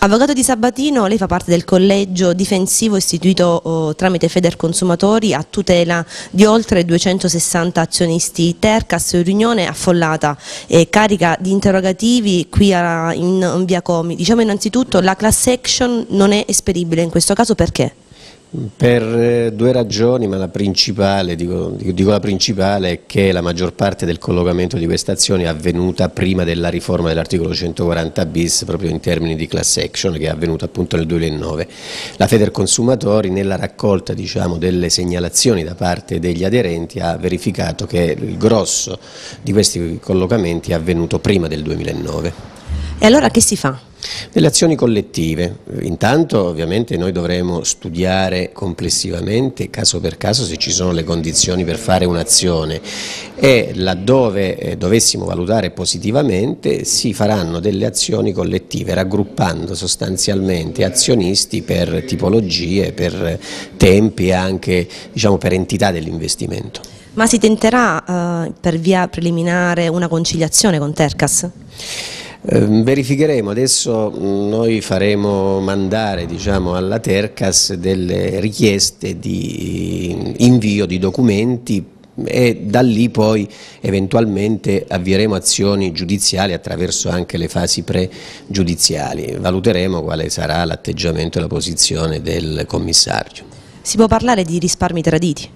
Avvocato Di Sabatino, lei fa parte del collegio difensivo istituito tramite Federconsumatori a tutela di oltre 260 azionisti Tercas, riunione affollata e carica di interrogativi qui in via Comi. Diciamo innanzitutto la class action non è esperibile in questo caso, perché? Per due ragioni, ma la principale, dico la principale, è che la maggior parte del collocamento di queste azioni è avvenuta prima della riforma dell'articolo 140 bis, proprio in termini di class action, che è avvenuta appunto nel 2009. La Federconsumatori, nella raccolta delle segnalazioni da parte degli aderenti, ha verificato che il grosso di questi collocamenti è avvenuto prima del 2009. E allora che si fa? Delle azioni collettive. Intanto ovviamente noi dovremo studiare complessivamente, caso per caso, se ci sono le condizioni per fare un'azione, e laddove dovessimo valutare positivamente si faranno delle azioni collettive, raggruppando sostanzialmente azionisti per tipologie, per tempi e anche per entità dell'investimento. Ma si tenterà per via preliminare una conciliazione con Tercas? Verificheremo. Adesso noi faremo mandare alla Tercas delle richieste di invio di documenti e da lì poi eventualmente avvieremo azioni giudiziali attraverso anche le fasi pregiudiziali. Valuteremo quale sarà l'atteggiamento e la posizione del commissario. Si può parlare di risparmi traditi?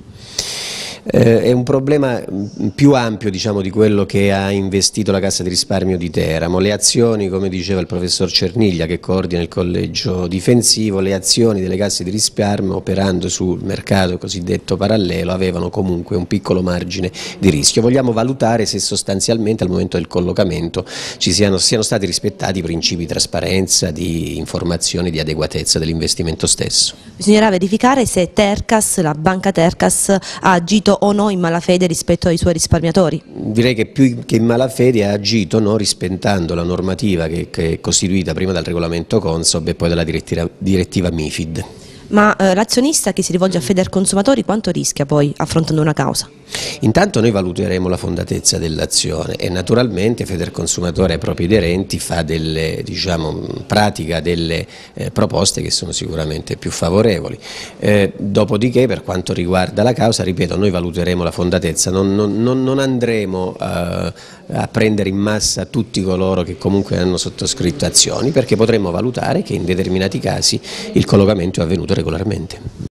È un problema più ampio di quello che ha investito la Cassa di risparmio di Teramo. Le azioni, come diceva il professor Cerniglia che coordina il collegio difensivo, le azioni delle casse di risparmio operando sul mercato cosiddetto parallelo avevano comunque un piccolo margine di rischio. Vogliamo valutare se sostanzialmente al momento del collocamento siano stati rispettati i principi di trasparenza, di informazione, di adeguatezza dell'investimento stesso. Bisognerà verificare se Tercas, la banca Tercas, ha agito o no in malafede rispetto ai suoi risparmiatori? Direi che più che in malafede ha agito rispettando la normativa che è costituita prima dal regolamento Consob e poi dalla direttiva MIFID. Ma l'azionista che si rivolge a Federconsumatori quanto rischia poi affrontando una causa? Intanto noi valuteremo la fondatezza dell'azione e naturalmente Federconsumatore ai propri aderenti fa pratica delle proposte che sono sicuramente più favorevoli. Dopodiché, per quanto riguarda la causa, ripeto, noi valuteremo la fondatezza, non andremo a prendere in massa tutti coloro che comunque hanno sottoscritto azioni, perché potremmo valutare che in determinati casi il collocamento è avvenuto regolarmente.